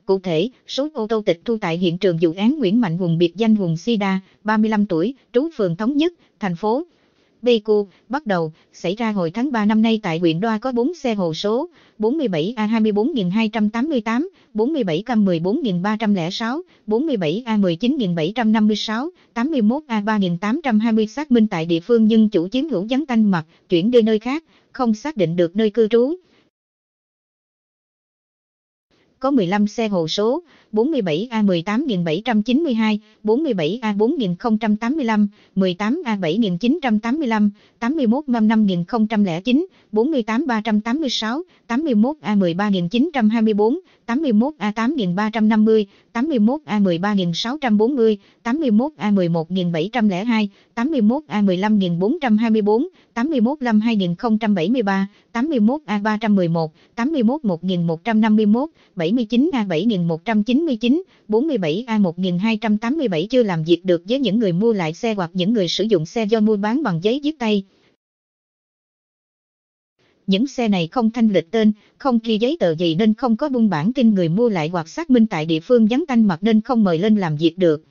Cụ thể, số ô tô tịch thu tại hiện trường vụ án Nguyễn Mạnh Hùng biệt danh Hùng Sida, 35 tuổi, trú phường Thống Nhất, thành phố Pleiku, bắt đầu xảy ra hồi tháng 3 năm nay tại huyện Đoa có 4 xe hồ số 47A24288, 47K14306, 47A19756, 81A3820 xác minh tại địa phương nhưng chủ chiếm hữu vắng tanh mặt, chuyển đi nơi khác, không xác định được nơi cư trú. Có 15 xe hồ số 47A18792, 47A4085, 18A7985, 81A5009, 48386, 81A13924, 81A8350, 81A13640, 81A11702, 81A15424, 81A2073, 81A311, 81A1151, 79A7199, 47A1287 chưa làm việc được với những người mua lại xe hoặc những người sử dụng xe do mua bán bằng giấy viết tay. Những xe này không thanh lịch tên, không ghi giấy tờ gì nên không có buôn bản tin người mua lại hoặc xác minh tại địa phương vắng tanh mặt nên không mời lên làm việc được.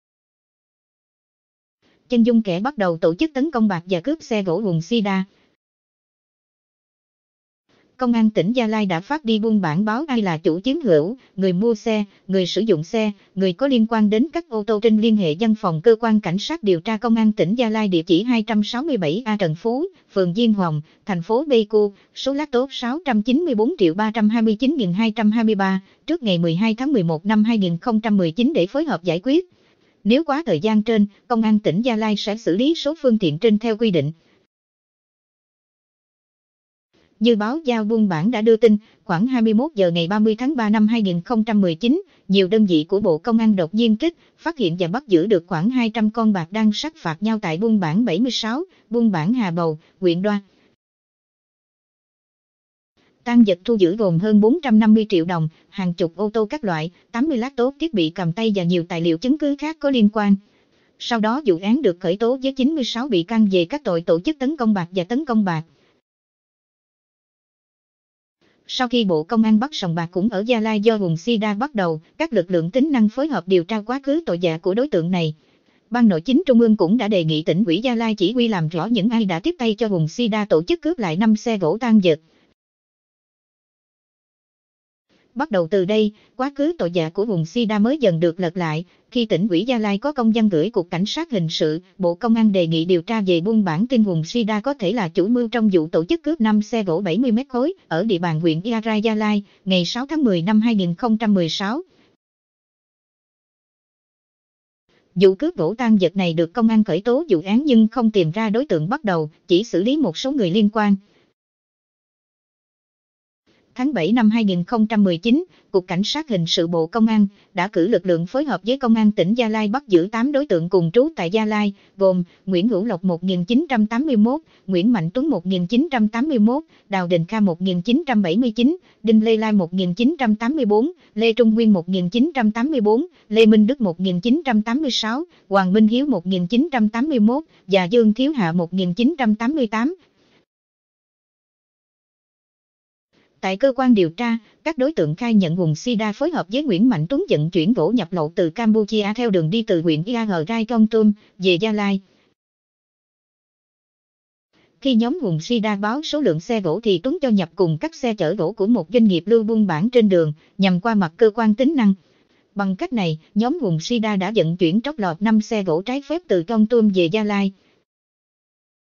Chân dung kẻ bắt đầu tổ chức tấn công bạc và cướp xe gỗ Hùng Sida. Công an tỉnh Gia Lai đã phát đi buôn bản báo ai là chủ chiếm hữu, người mua xe, người sử dụng xe, người có liên quan đến các ô tô trên liên hệ văn phòng cơ quan cảnh sát điều tra công an tỉnh Gia Lai địa chỉ 267A Trần Phú, phường Diên Hồng, thành phố Pleiku, số lá tốt 694.329.223, trước ngày 12 tháng 11 năm 2019 để phối hợp giải quyết. Nếu quá thời gian trên, công an tỉnh Gia Lai sẽ xử lý số phương tiện trên theo quy định. Như báo Giao buôn bản đã đưa tin, khoảng 21 giờ ngày 30 tháng 3 năm 2019, nhiều đơn vị của Bộ Công an đột nhiên kích, phát hiện và bắt giữ được khoảng 200 con bạc đang sát phạt nhau tại buôn bản 76, buôn bản Hà Bầu, huyện Đoa. Tang vật thu giữ gồm hơn 450 triệu đồng, hàng chục ô tô các loại, 80 laptop thiết bị cầm tay và nhiều tài liệu chứng cứ khác có liên quan. Sau đó vụ án được khởi tố với 96 bị can về các tội tổ chức tấn công bạc và tấn công bạc. Sau khi Bộ Công an bắt sòng bạc cũng ở Gia Lai do Hùng Sida bắt đầu, các lực lượng tính năng phối hợp điều tra quá khứ tội dạ của đối tượng này. Ban Nội chính Trung ương cũng đã đề nghị tỉnh ủy Gia Lai chỉ huy làm rõ những ai đã tiếp tay cho Hùng Sida tổ chức cướp lại 5 xe gỗ tang vật. Bắt đầu từ đây, quá khứ tội dạ của Hùng Sida mới dần được lật lại, khi tỉnh ủy Gia Lai có công văn gửi Cục Cảnh sát Hình sự, Bộ Công an đề nghị điều tra về buôn bản tin Hùng Sida có thể là chủ mưu trong vụ tổ chức cướp 5 xe gỗ 70 mét khối ở địa bàn huyện Ia Rai Gia Lai, ngày 6 tháng 10 năm 2016. Vụ cướp gỗ tang vật này được công an khởi tố vụ án nhưng không tìm ra đối tượng bắt đầu, chỉ xử lý một số người liên quan. Tháng 7 năm 2019, Cục Cảnh sát Hình sự Bộ Công an đã cử lực lượng phối hợp với Công an tỉnh Gia Lai bắt giữ 8 đối tượng cùng trú tại Gia Lai, gồm Nguyễn Hữu Lộc 1981, Nguyễn Mạnh Tuấn 1981, Đào Đình Kha 1979, Đinh Lê Lai 1984, Lê Trung Nguyên 1984, Lê Minh Đức 1986, Hoàng Minh Hiếu 1981 và Dương Thiếu Hạ 1988. Tại cơ quan điều tra, các đối tượng khai nhận Hùng Sida phối hợp với Nguyễn Mạnh Tuấn vận chuyển gỗ nhập lậu từ Campuchia theo đường đi từ huyện Ia Rai Con Tum về Gia Lai. Khi nhóm Hùng Sida báo số lượng xe gỗ thì Tuấn cho nhập cùng các xe chở gỗ của một doanh nghiệp lưu buôn bản trên đường, nhằm qua mặt cơ quan tính năng. Bằng cách này, nhóm Hùng Sida đã vận chuyển trót lọt 5 xe gỗ trái phép từ Con Tum về Gia Lai.